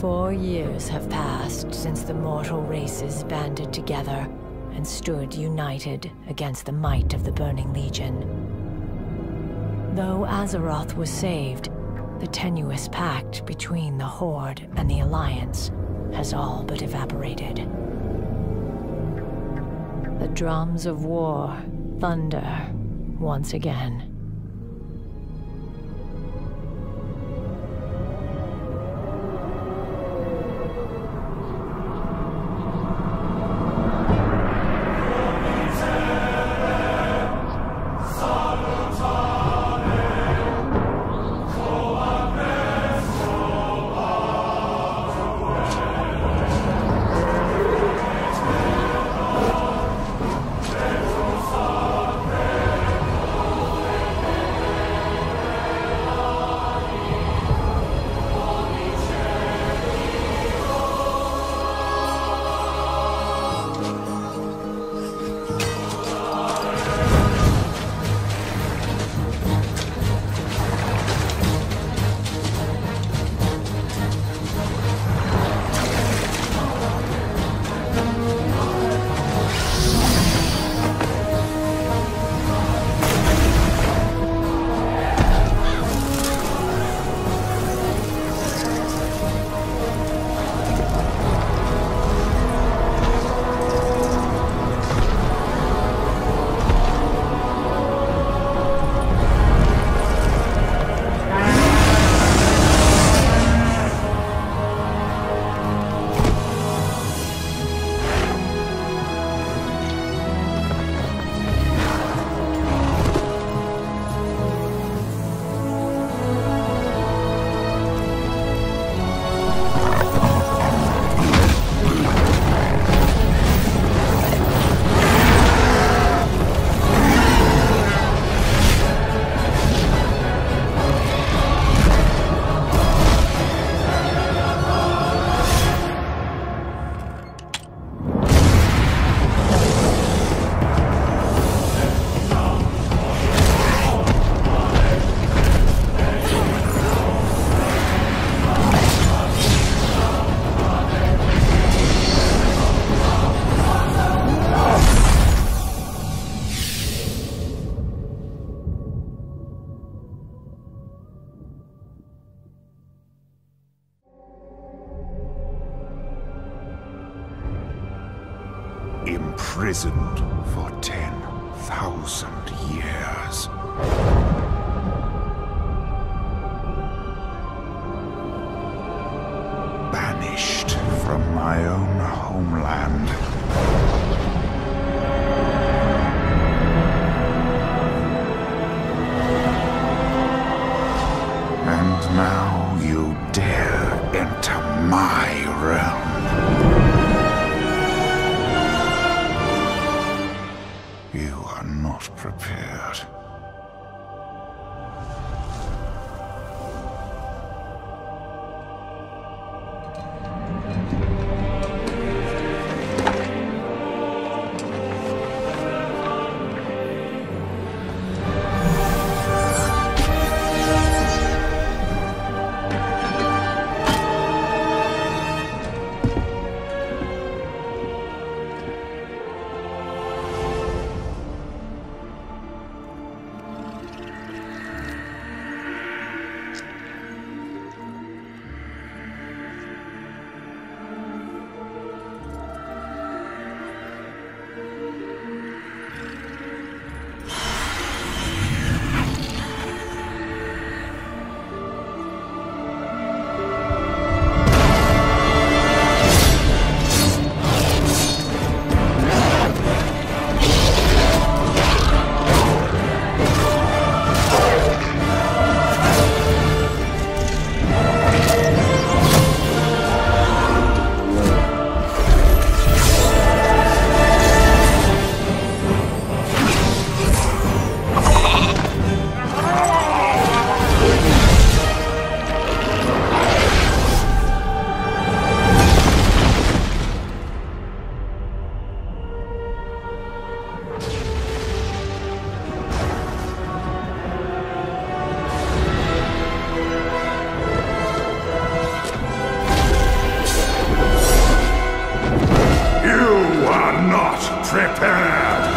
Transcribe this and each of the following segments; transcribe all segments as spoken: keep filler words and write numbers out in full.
Four years have passed since the mortal races banded together and stood united against the might of the Burning Legion. Though Azeroth was saved, the tenuous pact between the Horde and the Alliance has all but evaporated. The drums of war thunder once again. Imprisoned for ten thousand years. Banished from my own homeland. And now you dare enter my realm. You are not prepared. prepared!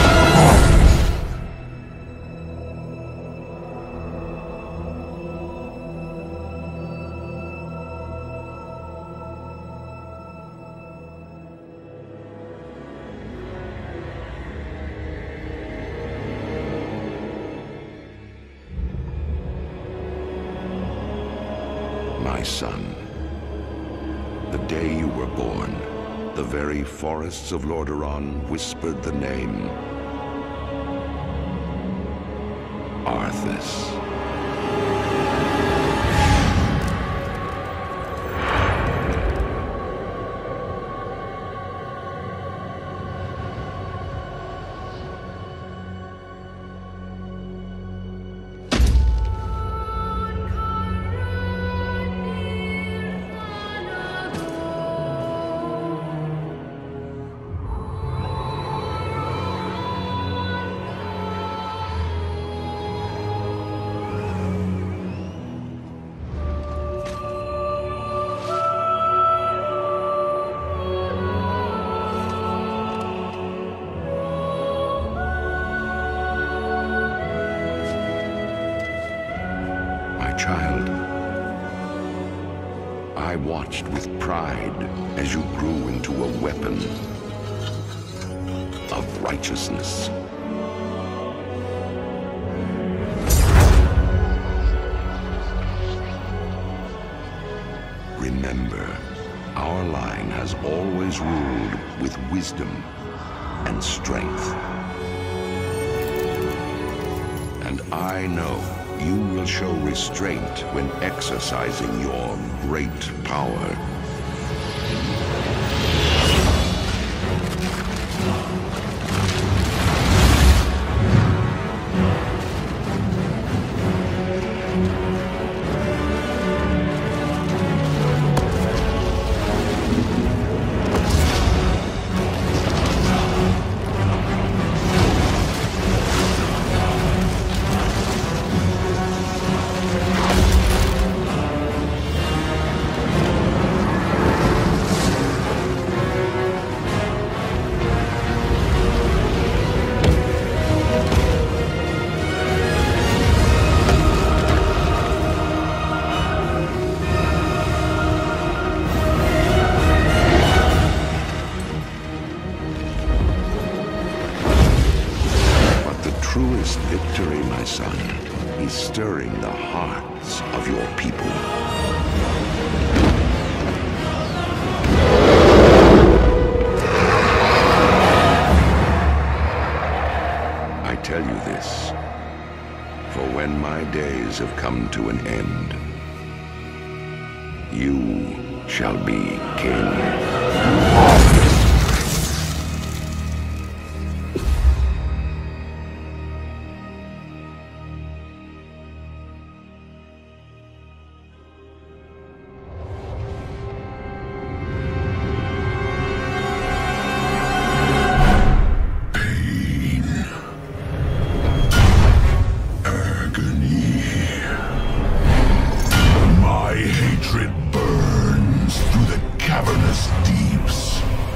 My son, the day you were born, the very forests of Lordaeron whispered the name Arthas. Child, I watched with pride as you grew into a weapon of righteousness. Remember, our line has always ruled with wisdom and strength. And I know you will show restraint when exercising your great power. Truest victory, my son, is stirring the hearts of your people. I tell you this, for when my days have come to an end, you shall be king. My hatred burns through the cavernous deeps.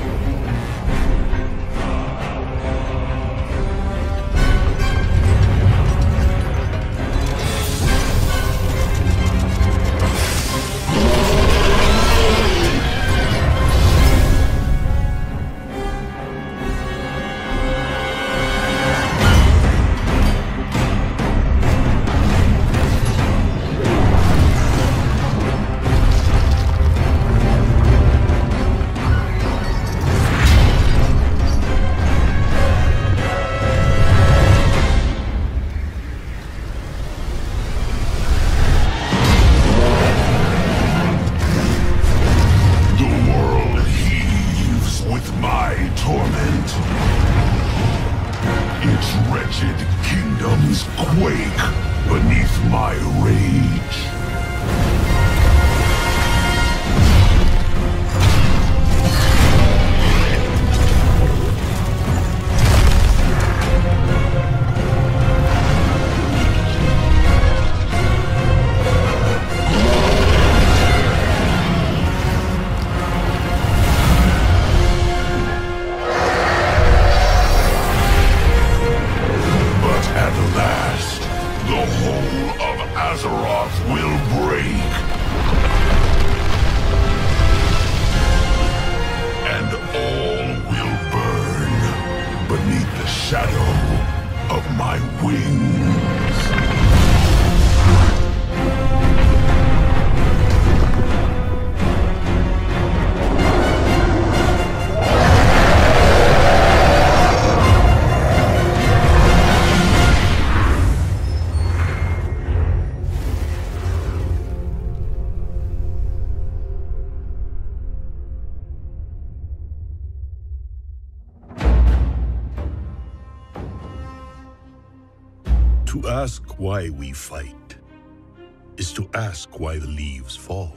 To ask why we fight is to ask why the leaves fall.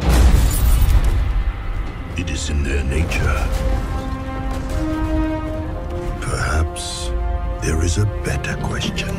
It is in their nature. Perhaps there is a better question.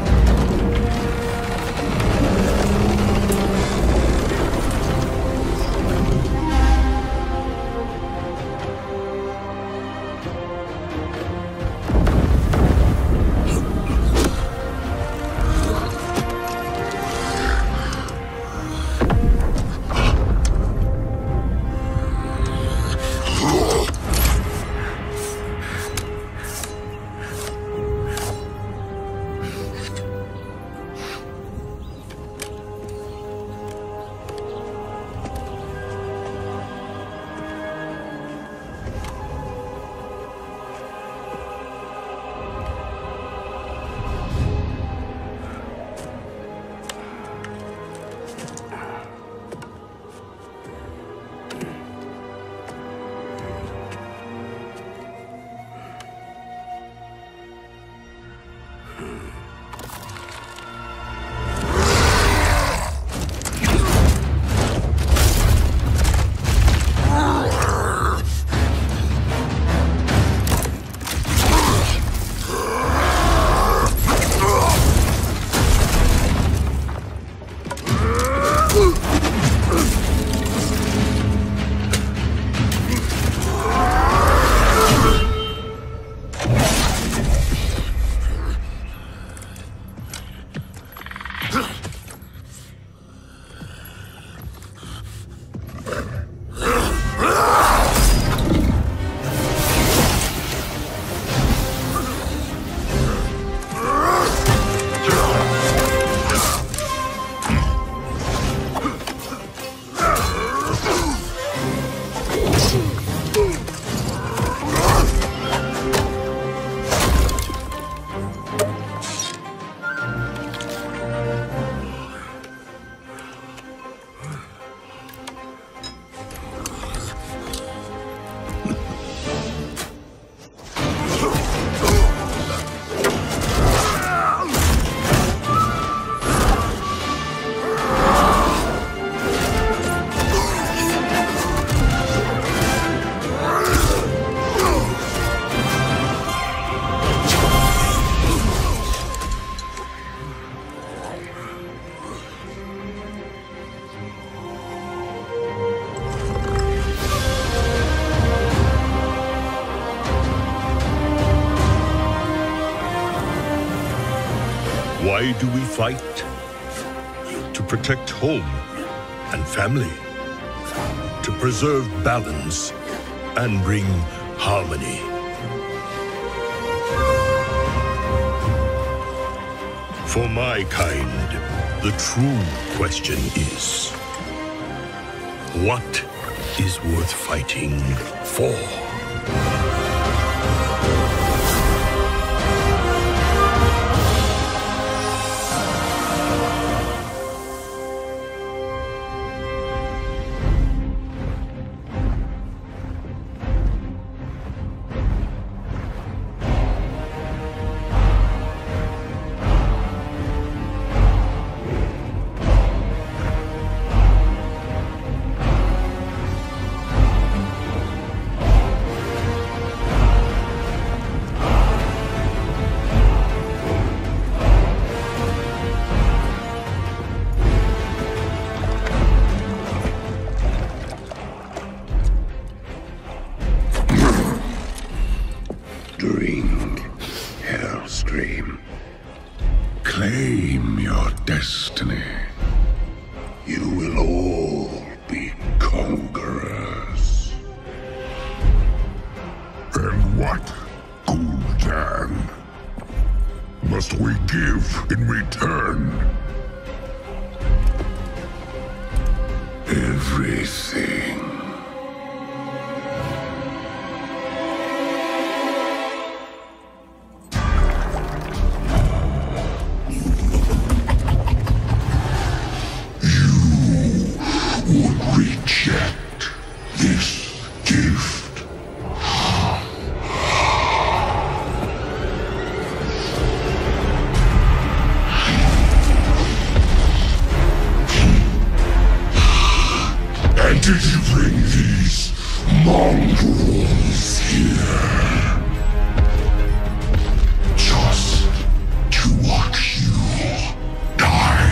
Why do we fight? To protect home and family. To preserve balance and bring harmony. For my kind, the true question is, what is worth fighting for? Drink, Hellscream. Claim your destiny. You will all be conquerors. And what, Gul'dan, must we give in return? Everything. Reject this gift. mongrels here. Just to watch you die.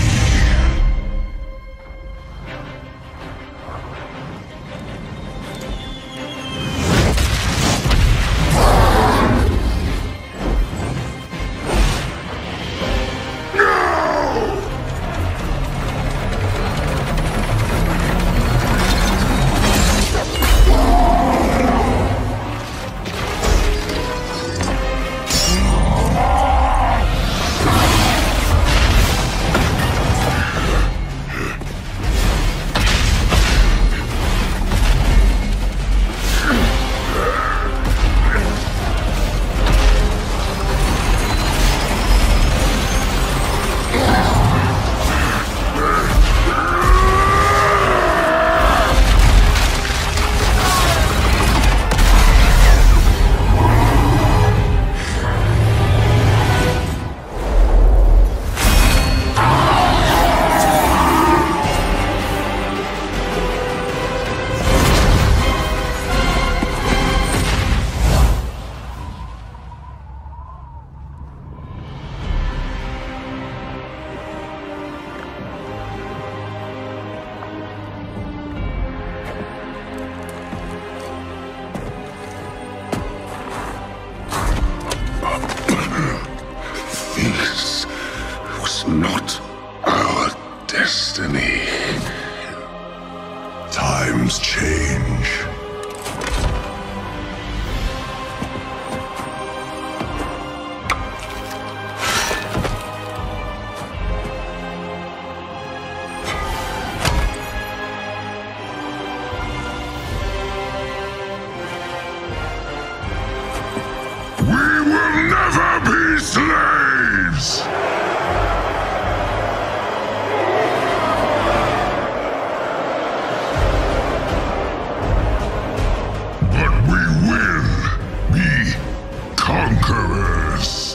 This was not our destiny. Times change. We will never be slaves! But we will be conquerors.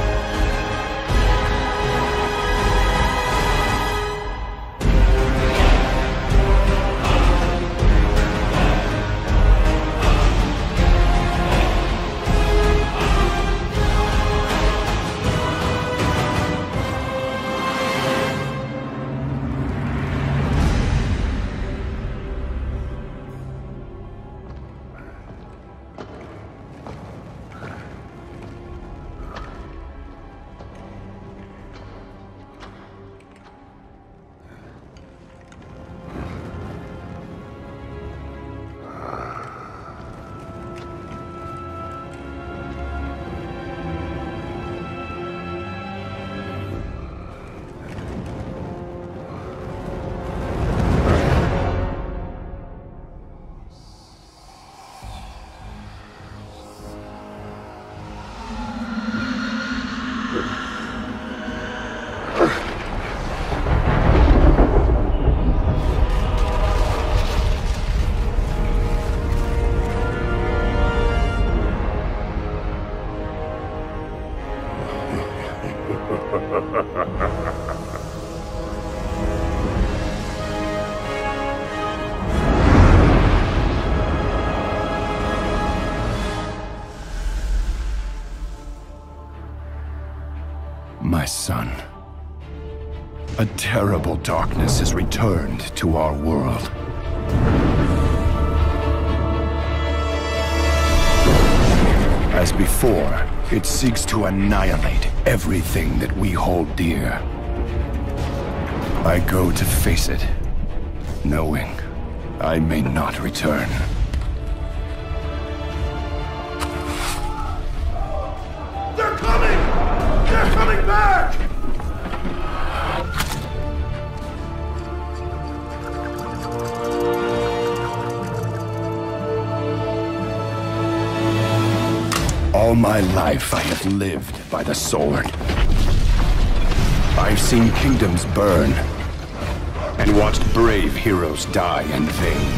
My son, a terrible darkness has returned to our world. As before, it seeks to annihilate everything that we hold dear. I go to face it, knowing I may not return. They're coming! They're coming back! All my life I have lived by the sword. I've seen kingdoms burn, and watched brave heroes die in vain.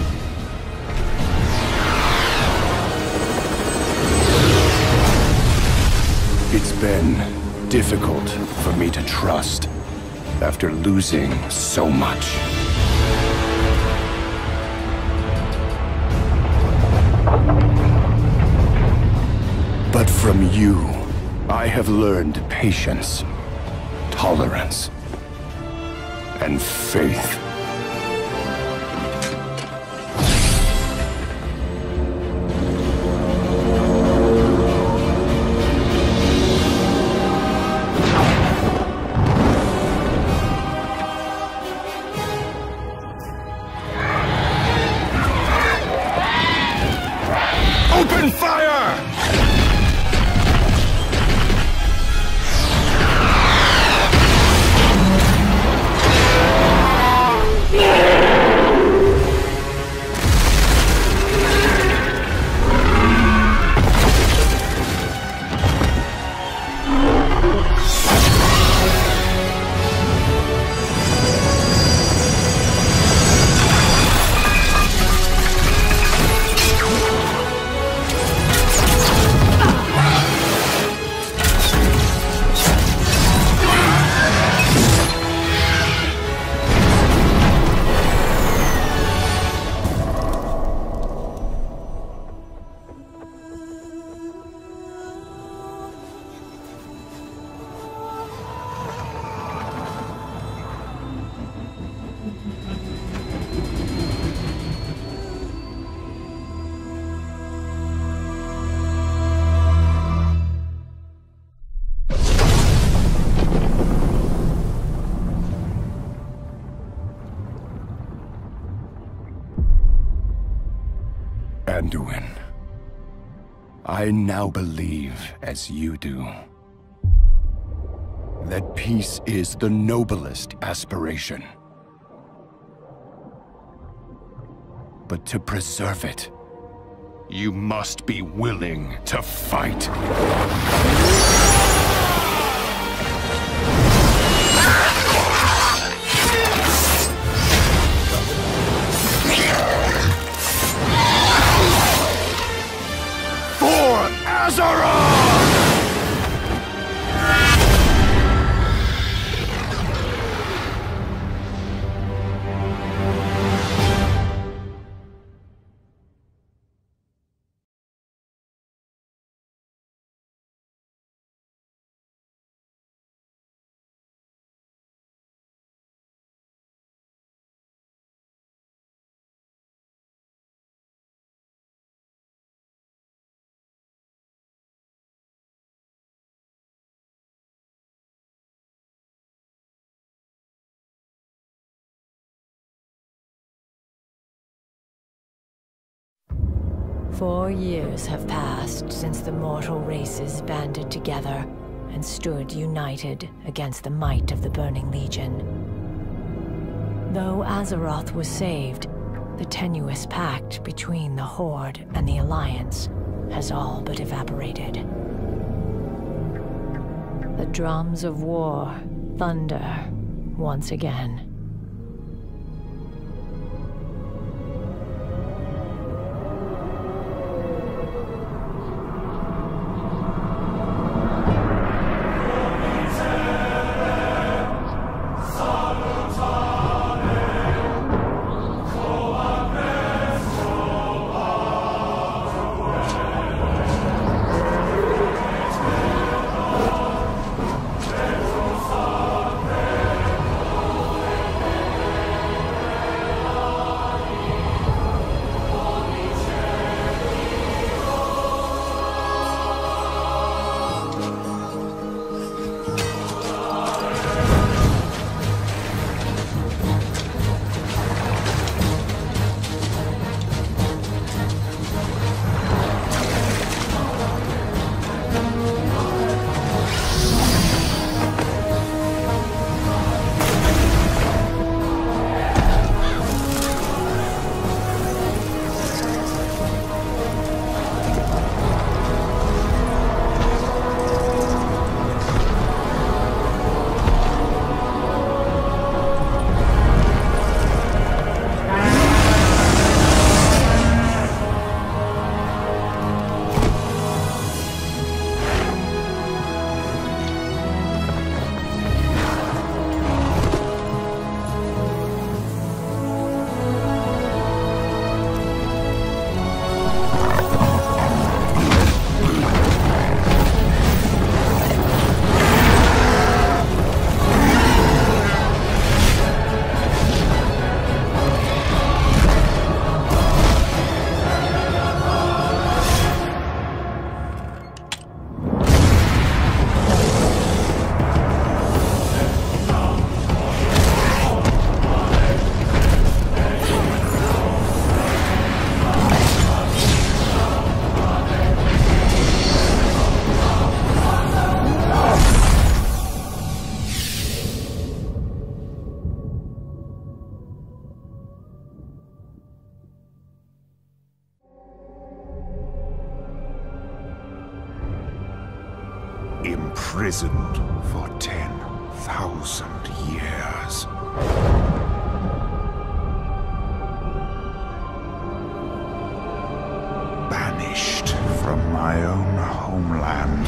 It's been difficult for me to trust after losing so much. From you, I have learned patience, tolerance, and faith. Open fire! Anduin, I now believe, as you do, that peace is the noblest aspiration. But to preserve it, you must be willing to fight. Azeroth! Four years have passed since the mortal races banded together and stood united against the might of the Burning Legion. Though Azeroth was saved, the tenuous pact between the Horde and the Alliance has all but evaporated. The drums of war thunder once again. imprisoned for ten thousand years. Banished from my own homeland.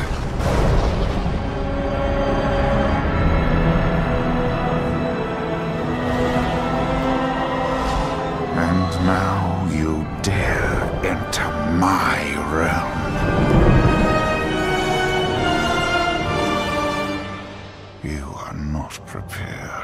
And now you dare enter my realm. You are not prepared.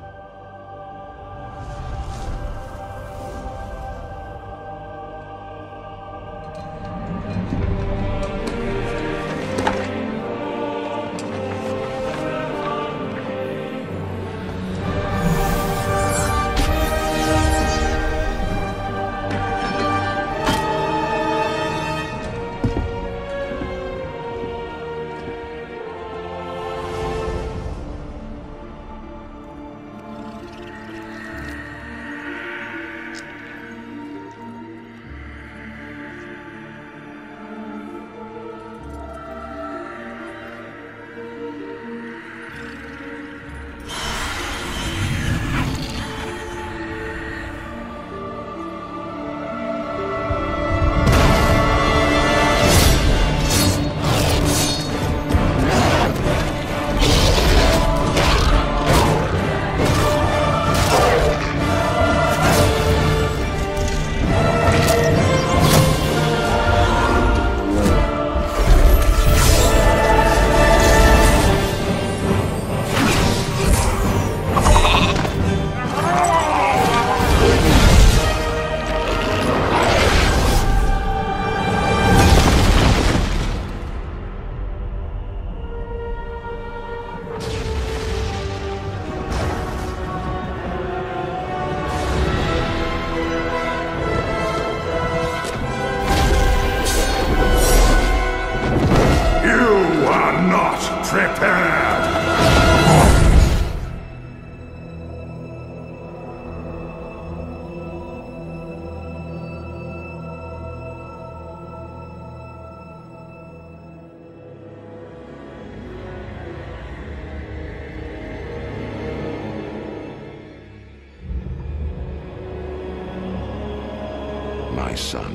My son,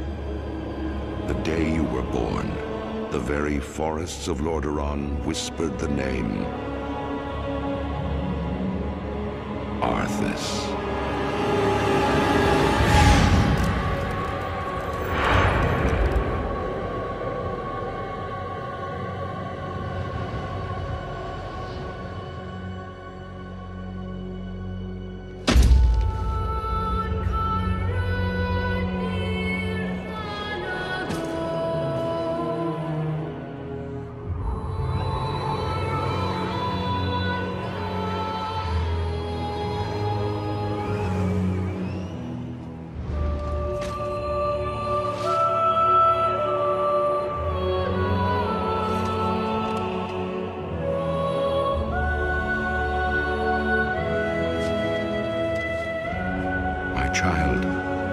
the day you were born, the very forests of Lordaeron whispered the name Arthas. Child,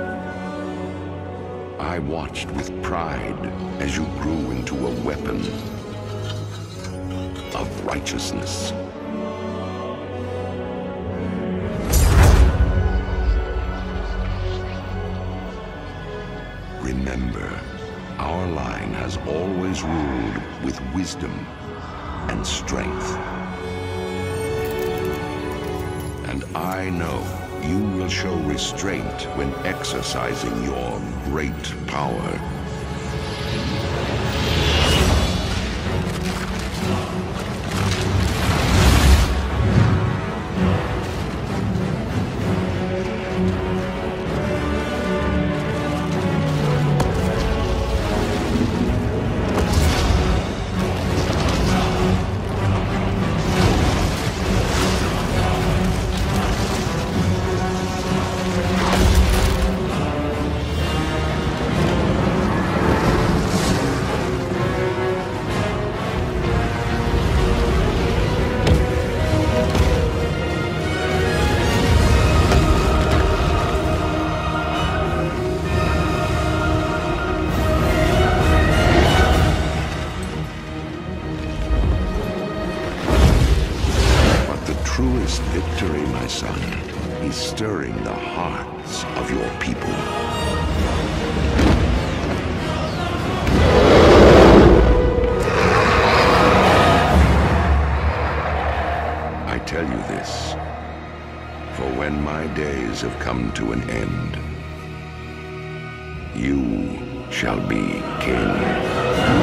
I watched with pride as you grew into a weapon of righteousness. Remember, our line has always ruled with wisdom and strength. And I know you will show restraint when exercising your great power. your people. I tell you this, for when my days have come to an end, you shall be king.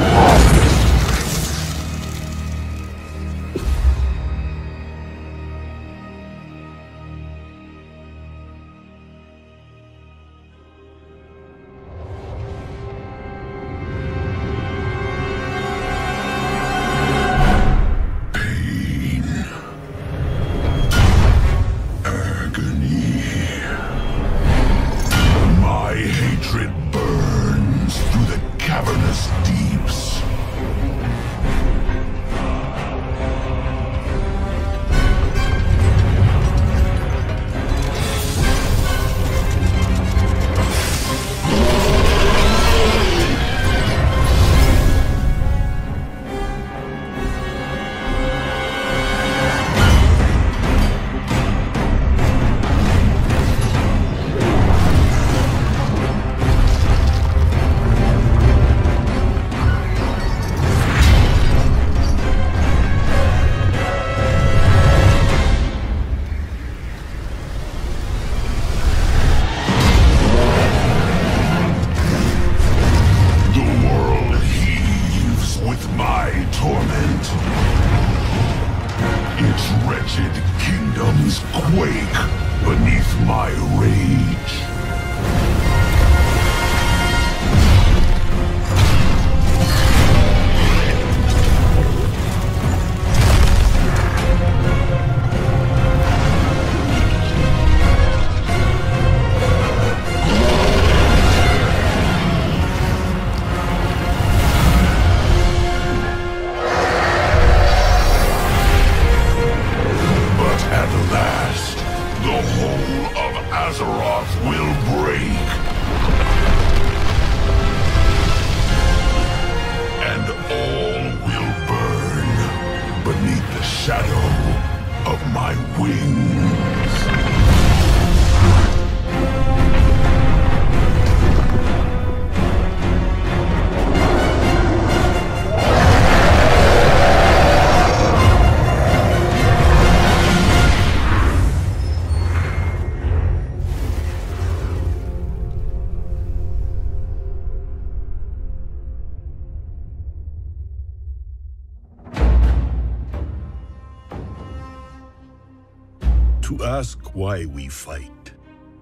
To ask why we fight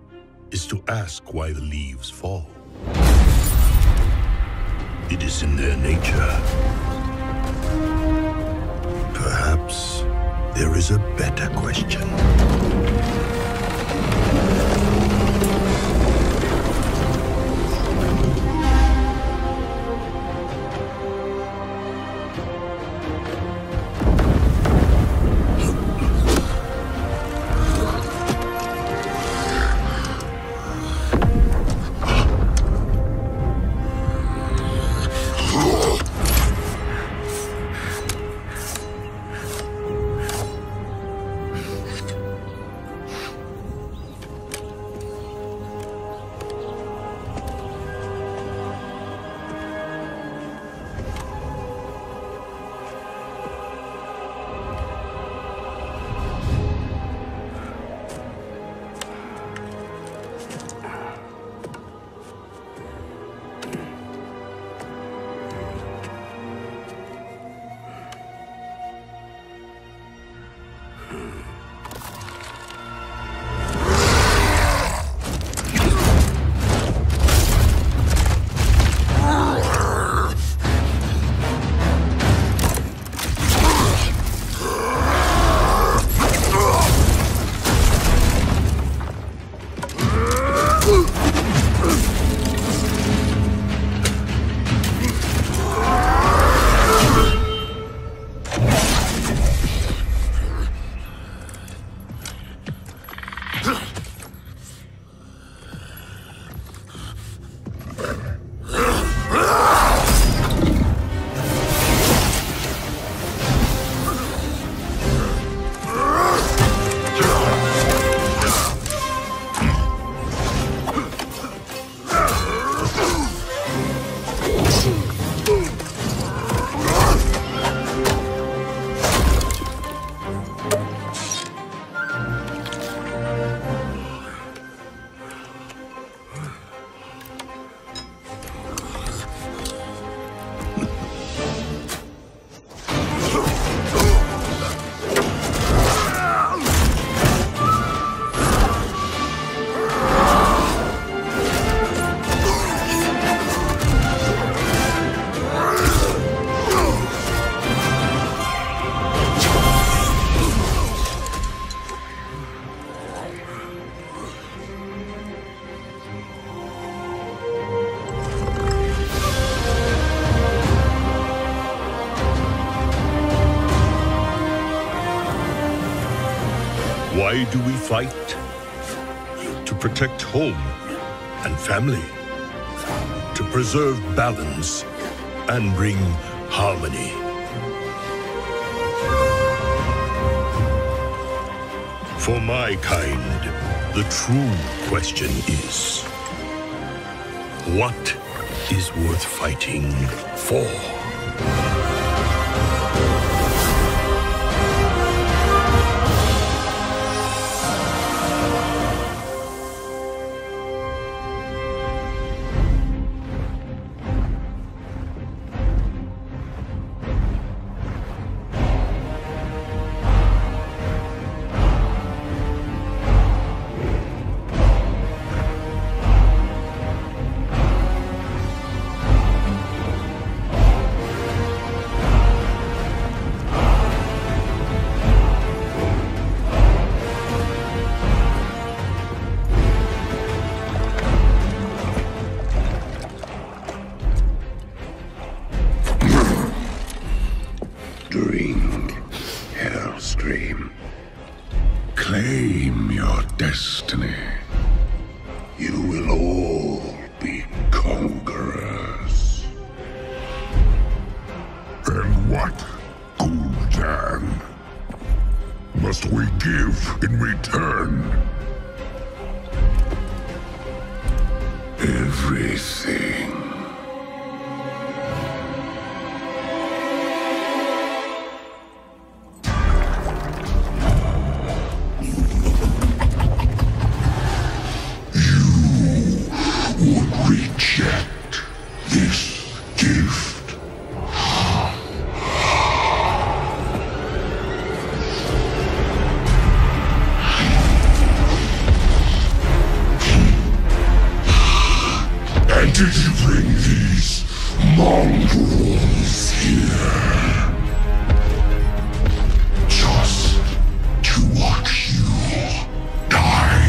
is to ask why the leaves fall. It is in their nature. Perhaps there is a better question. Why do we fight? To protect home and family. To preserve balance and bring harmony. For my kind, the true question is, what is worth fighting for? Drink, Hellscream. Claim your destiny. You will all be conquerors. And what, Gul'dan, must we give in return? Everything. Reject this gift. And did you bring these mongrels here just to watch you die?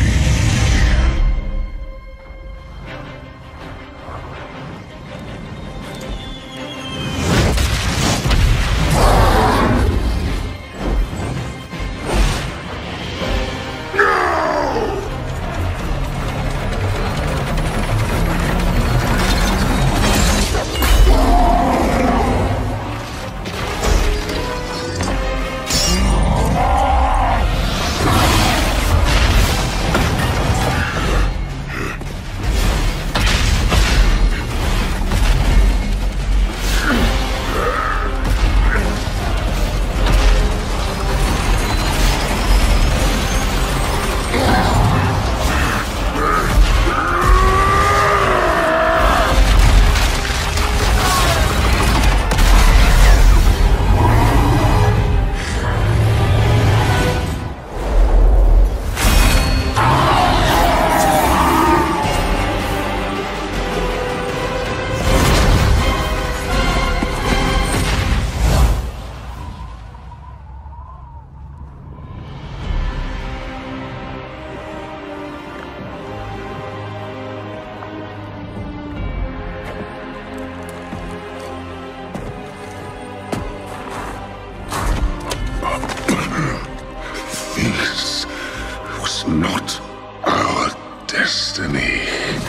This was not our destiny.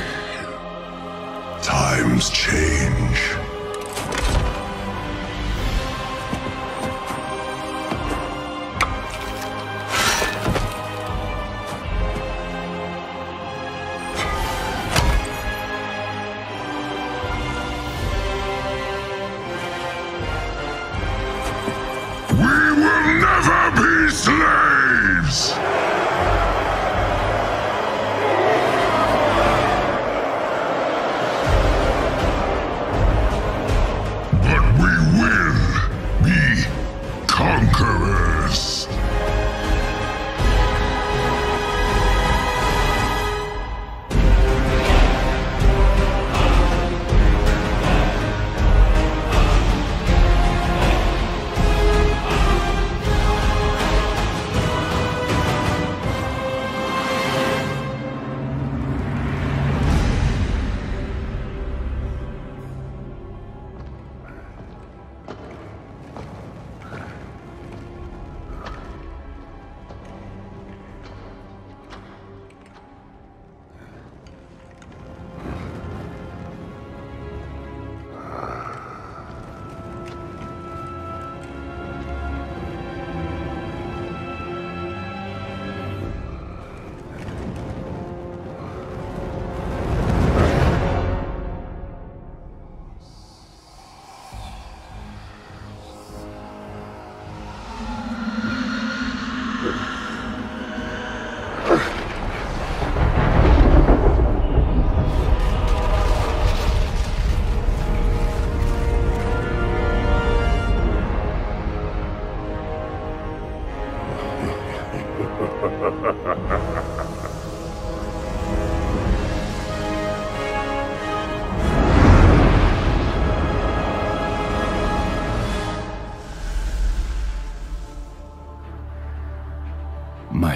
Times change. We will never be slaves! But we will be conquerors.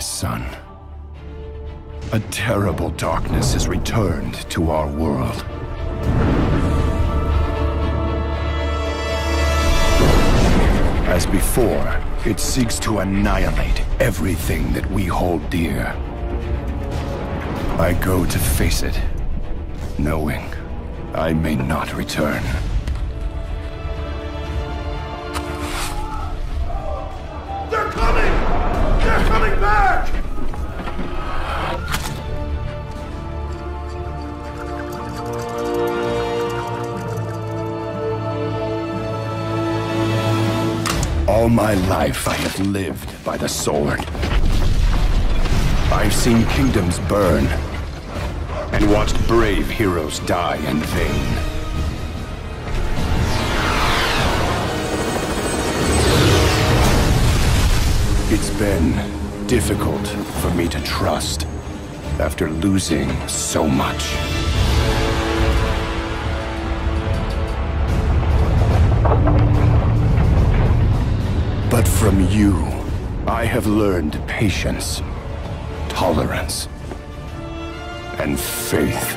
son. A terrible darkness has returned to our world. As before, it seeks to annihilate everything that we hold dear. I go to face it, knowing I may not return. They're coming! They're coming back! All my life I have lived by the sword. I've seen kingdoms burn, and watched brave heroes die in vain. It's been difficult for me to trust after losing so much. But from you, I have learned patience, tolerance, and faith.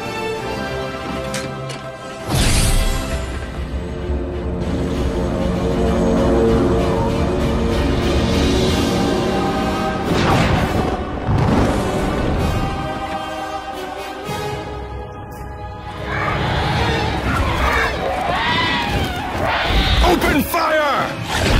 Open fire!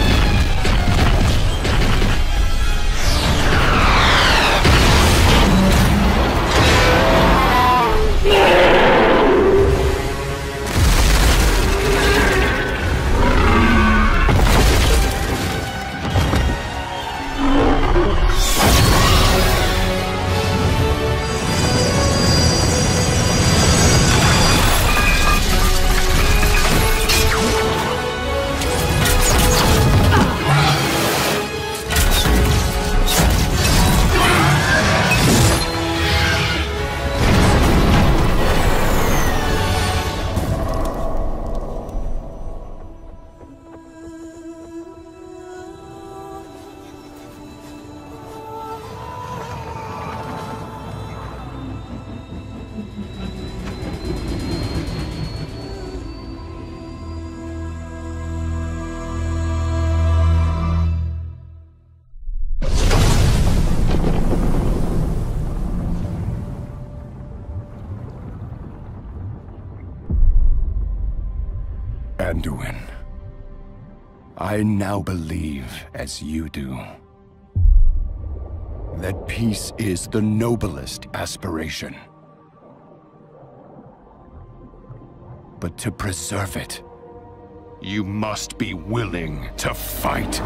Anduin, I now believe, as you do, that peace is the noblest aspiration. But to preserve it, you must be willing to fight.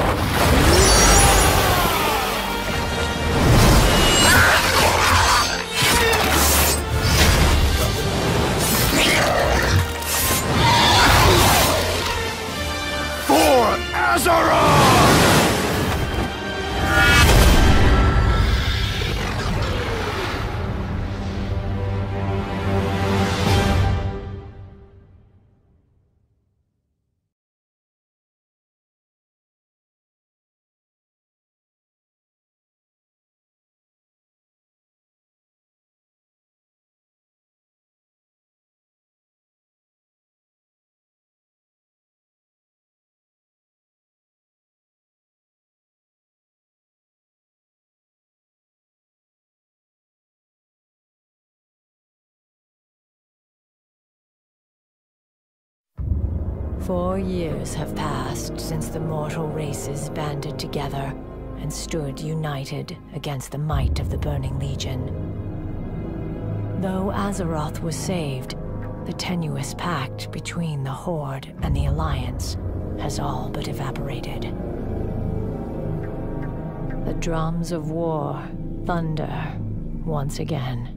Azeroth! Four years have passed since the mortal races banded together and stood united against the might of the Burning Legion. Though Azeroth was saved, the tenuous pact between the Horde and the Alliance has all but evaporated. The drums of war thunder once again.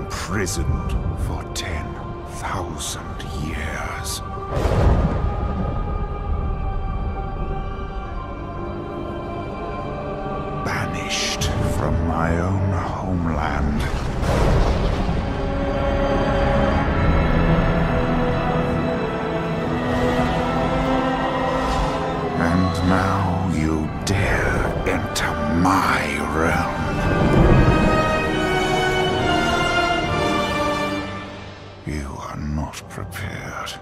imprisoned for ten thousand years. Banished from my own homeland. And now you dare enter my realm. You are not prepared.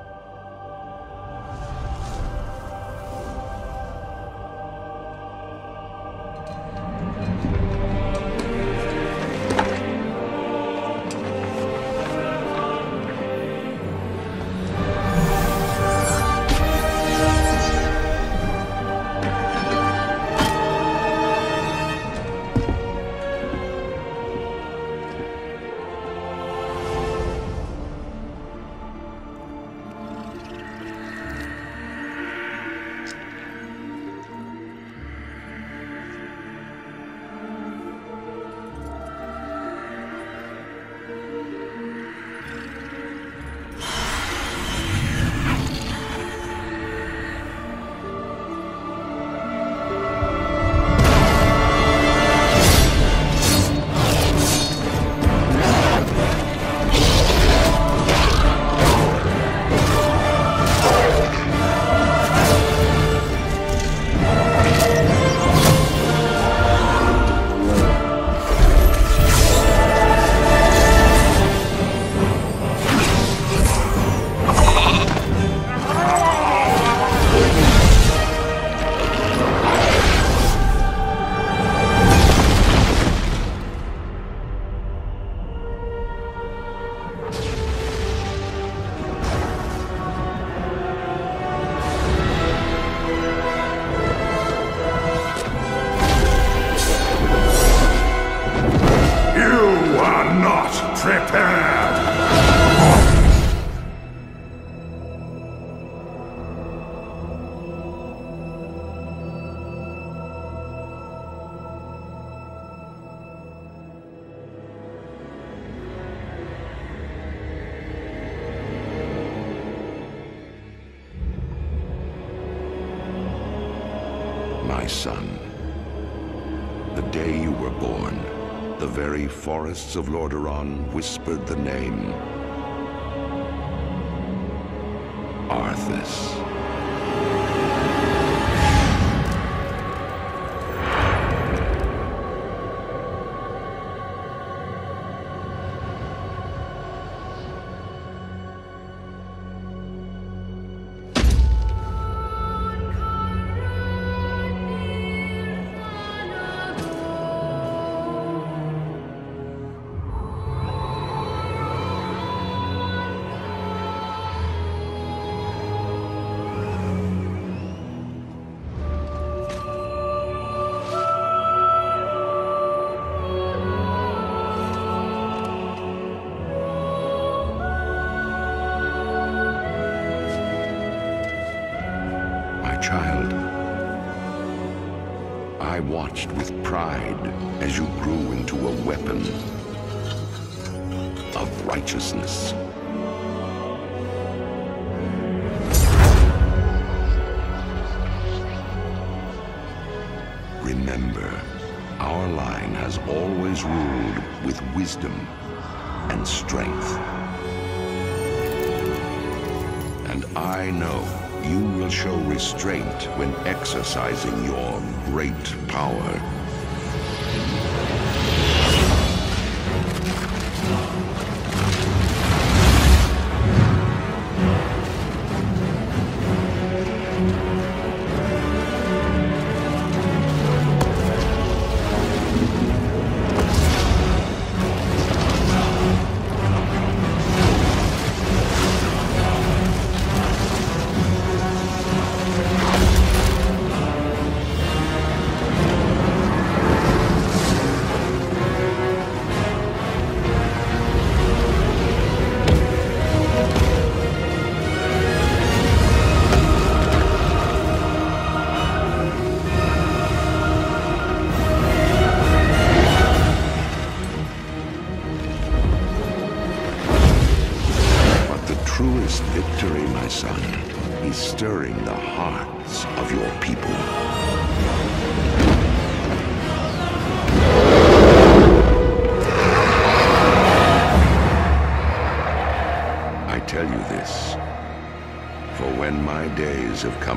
My son, the day you were born, the very forests of Lordaeron whispered the name Arthas. Child, I watched with pride as you grew into a weapon of righteousness. Remember, our line has always ruled with wisdom and strength. And I know you will show restraint when exercising your great power.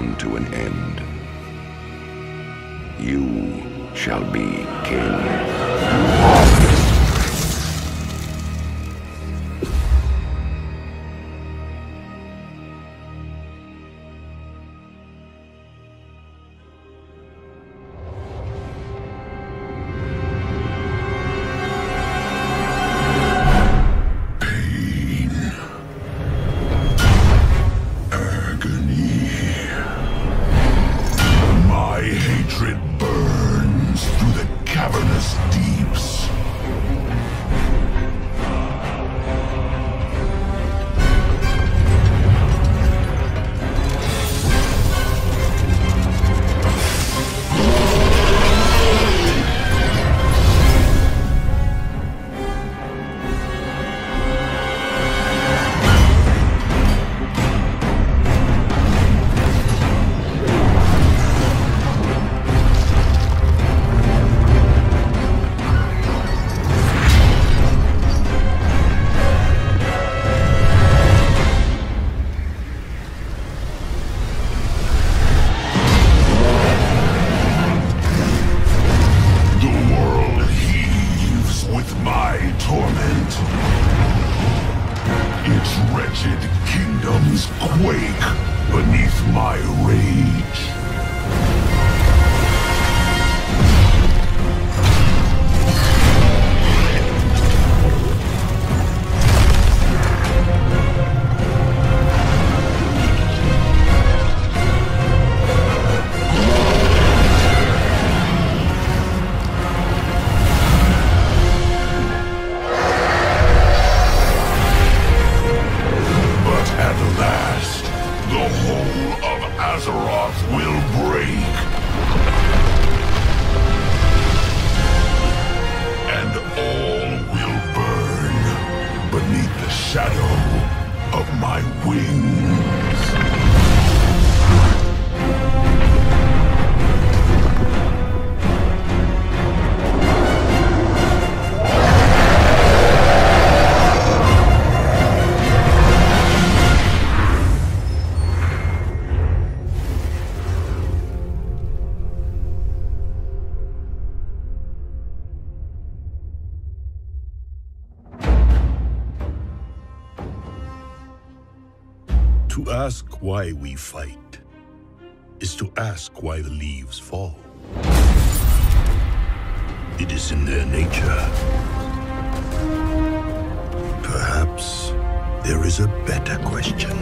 come to an end. You shall be king. To ask why we fight is to ask why the leaves fall. It is in their nature. Perhaps there is a better question.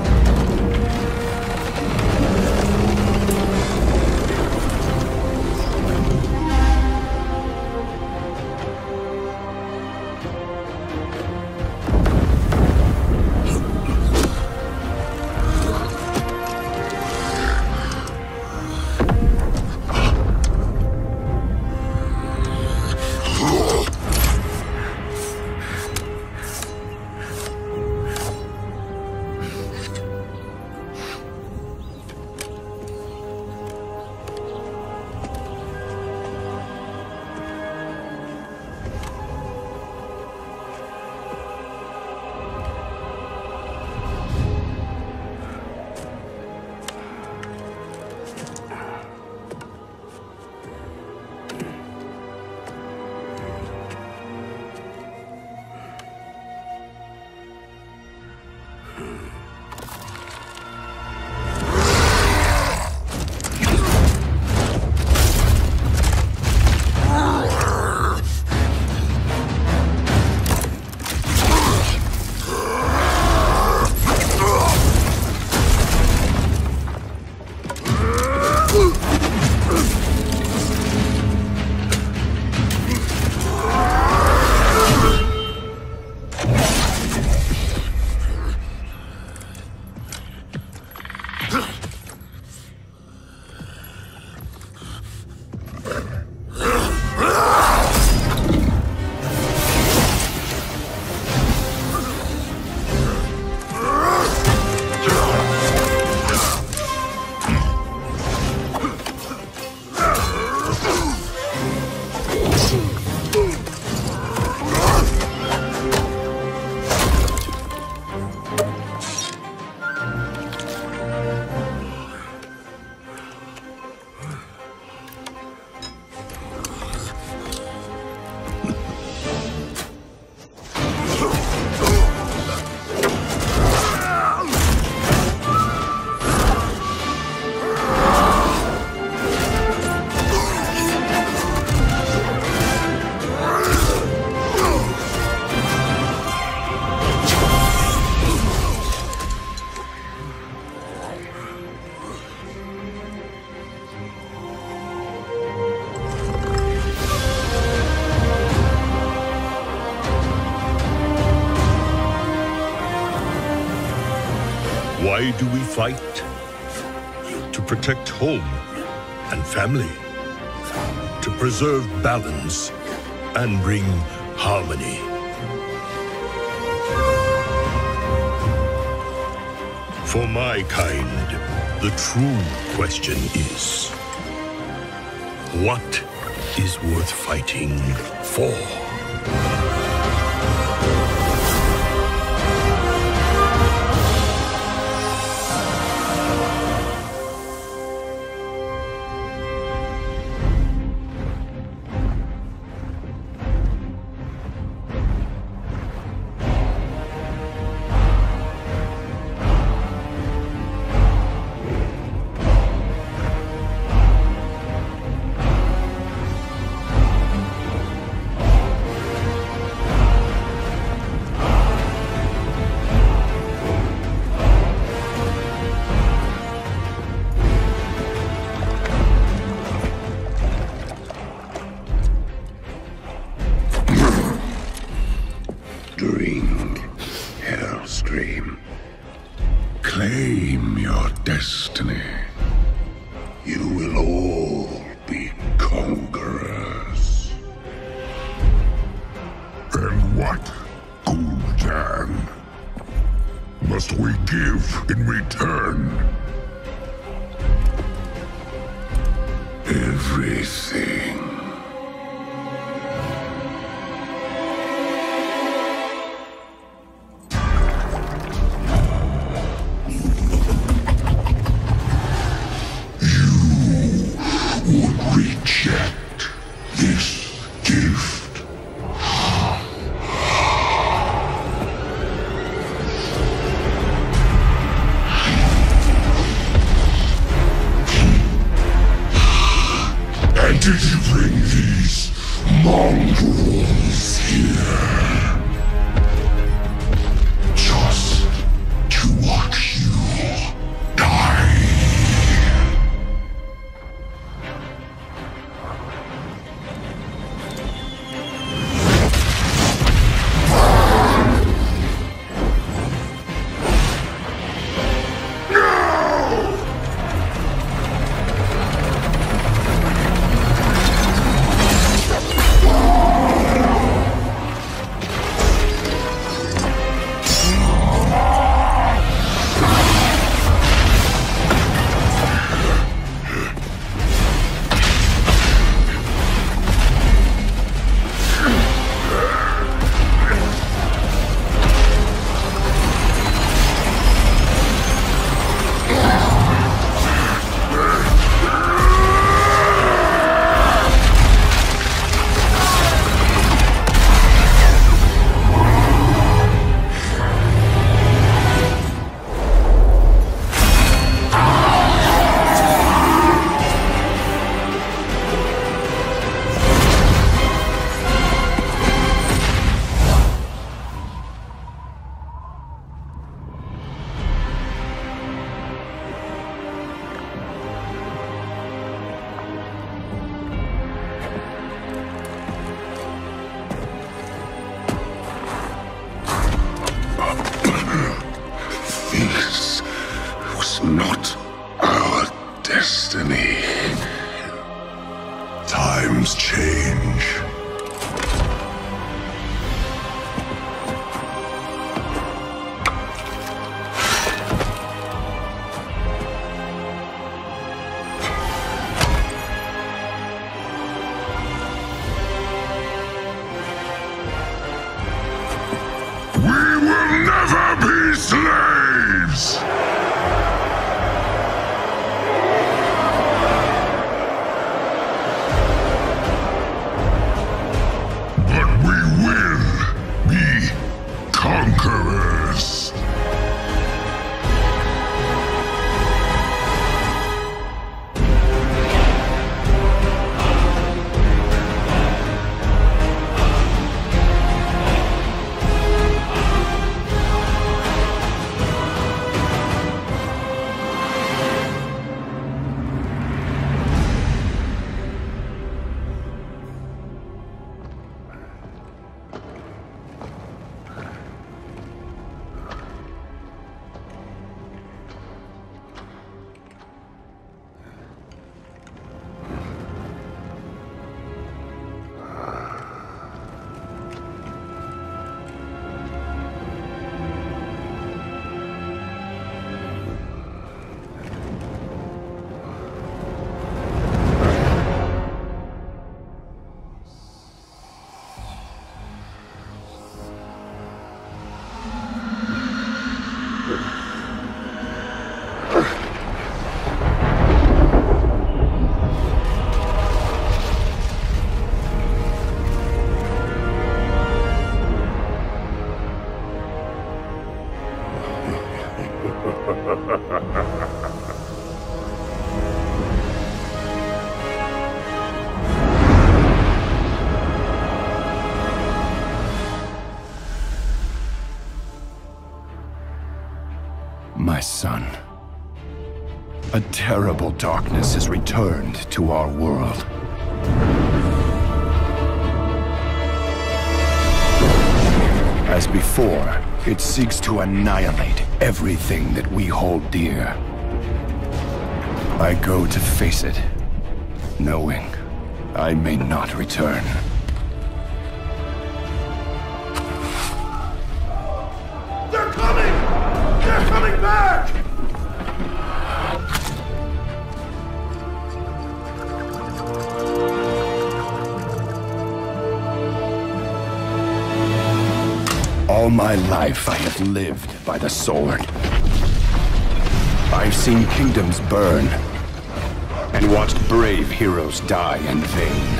Why do we fight? To protect home and family. To preserve balance and bring harmony. For my kind, the true question is, what is worth fighting for? Drink, Hellscream. Claim your destiny. You will all be conquerors. And what, Gul'dan, must we give in return? Everything. Reject this gift. And did you bring these mongrels here just to watch you die? This was not our destiny. Times change. We will never be slaves! But we will be conquerors. A terrible darkness has returned to our world. As before, it seeks to annihilate everything that we hold dear. I go to face it, knowing I may not return. They're coming! They're coming back! All my life I have lived by the sword. I've seen kingdoms burn, and watched brave heroes die in vain.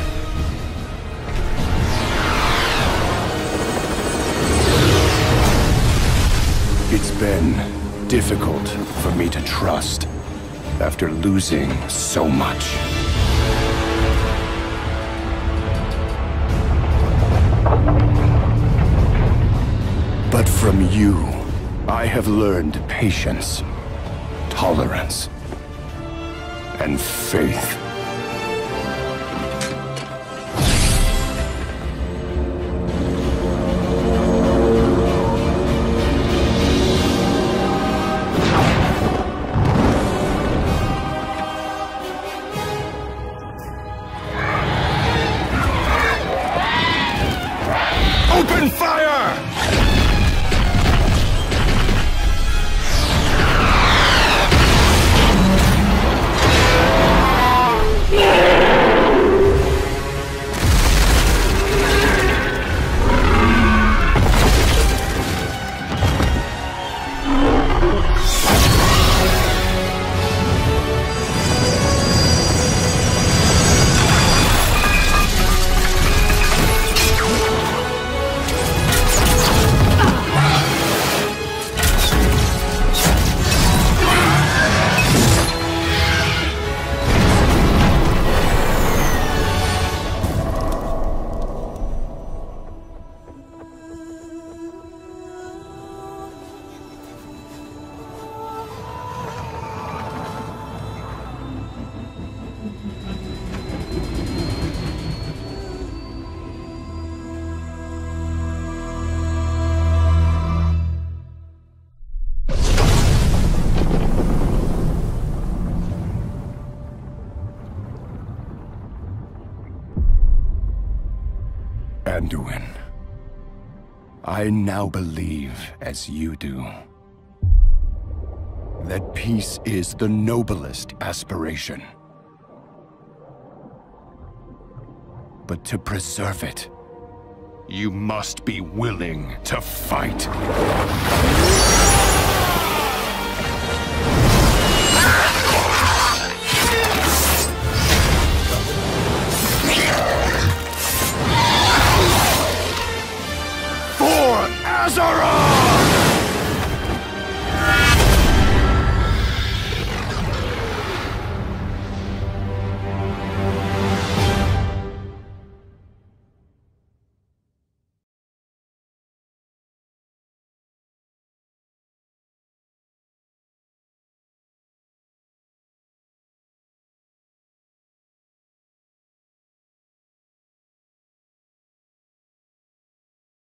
It's been difficult for me to trust after losing so much. But from you, I have learned patience, tolerance, and faith. Open fire! Anduin, I now believe, as you do, that peace is the noblest aspiration. But to preserve it, you must be willing to fight. For Azeroth!